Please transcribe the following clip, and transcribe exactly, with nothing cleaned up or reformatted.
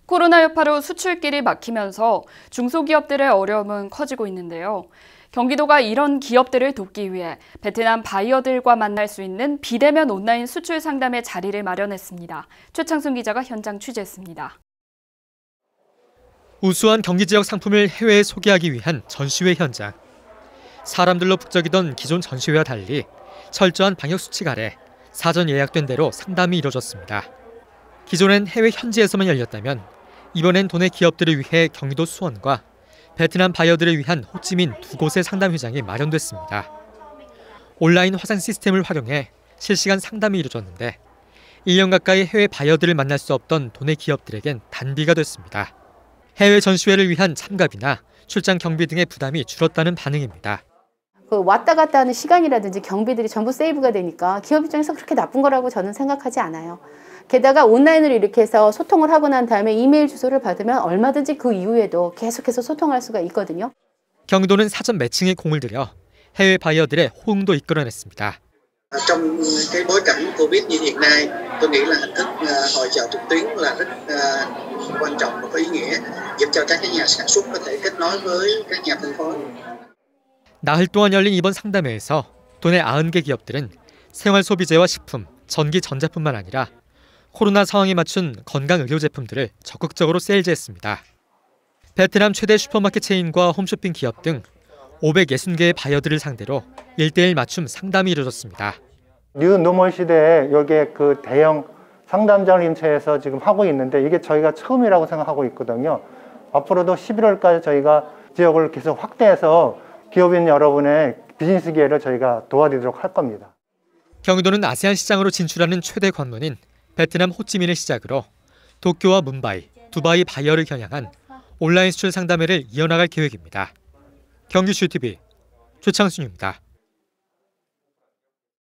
코로나 여파로 수출길이 막히면서 중소기업들의 어려움은 커지고 있는데요. 경기도가 이런 기업들을 돕기 위해 베트남 바이어들과 만날 수 있는 비대면 온라인 수출 상담의 자리를 마련했습니다. 최창순 기자가 현장 취재했습니다. 우수한 경기 지역 상품을 해외에 소개하기 위한 전시회 현장. 사람들로 북적이던 기존 전시회와 달리 철저한 방역 수칙 아래 사전 예약된 대로 상담이 이뤄졌습니다. 기존엔 해외 현지에서만 열렸다면 이번엔 도내 기업들을 위해 경기도 수원과 베트남 바이어들을 위한 호찌민 두 곳의 상담 회장이 마련됐습니다. 온라인 화상 시스템을 활용해 실시간 상담이 이루어졌는데 일 년 가까이 해외 바이어들을 만날 수 없던 도내 기업들에겐 단비가 됐습니다. 해외 전시회를 위한 참가비나 출장 경비 등의 부담이 줄었다는 반응입니다. 그 왔다 갔다 하는 시간이라든지 경비들이 전부 세이브가 되니까 기업 입장에서 그렇게 나쁜 거라고 저는 생각하지 않아요. 게다가 온라인으로 이렇게 해서 소통을 하고 난 다음에 이메일 주소를 받으면 얼마든지 그 이후에도 계속해서 소통할 수가 있거든요. 경기도는 사전 매칭에 공을 들여 해외 바이어들의 호응도 이끌어냈습니다. trong cái bối cảnh Covid như hiện nay, tôi nghĩ là hình thức hội chợ trực tuyến là rất quan trọng và có ý nghĩa, giúp cho các nhà sản xuất có thể kết nối với các nhà phân phối. 나흘 동안 열린 이번 상담회에서 도내 아흔 개 기업들은 생활 소비재와 식품, 전기, 전자뿐만 아니라 코로나 상황에 맞춘 건강 의료 제품들을 적극적으로 세일즈했습니다. 베트남 최대 슈퍼마켓 체인과 홈쇼핑 기업 등 오백육십 개의 바이어들을 상대로 일 대일 맞춤 상담이 이루어졌습니다. 뉴 노멀 시대에 여기에 그 대형 상담장을 인체해서 지금 하고 있는데 이게 저희가 처음이라고 생각하고 있거든요. 앞으로도 십일월까지 저희가 지역을 계속 확대해서 기업인 여러분의 비즈니스 기회를 저희가 도와드리도록 할 겁니다. 경기도는 아세안 시장으로 진출하는 최대 관문인 베트남 호찌민을 시작으로 도쿄와 뭄바이, 두바이 바이어를 겨냥한 온라인 수출 상담회를 이어나갈 계획입니다. 경기슈티비 최창순입니다.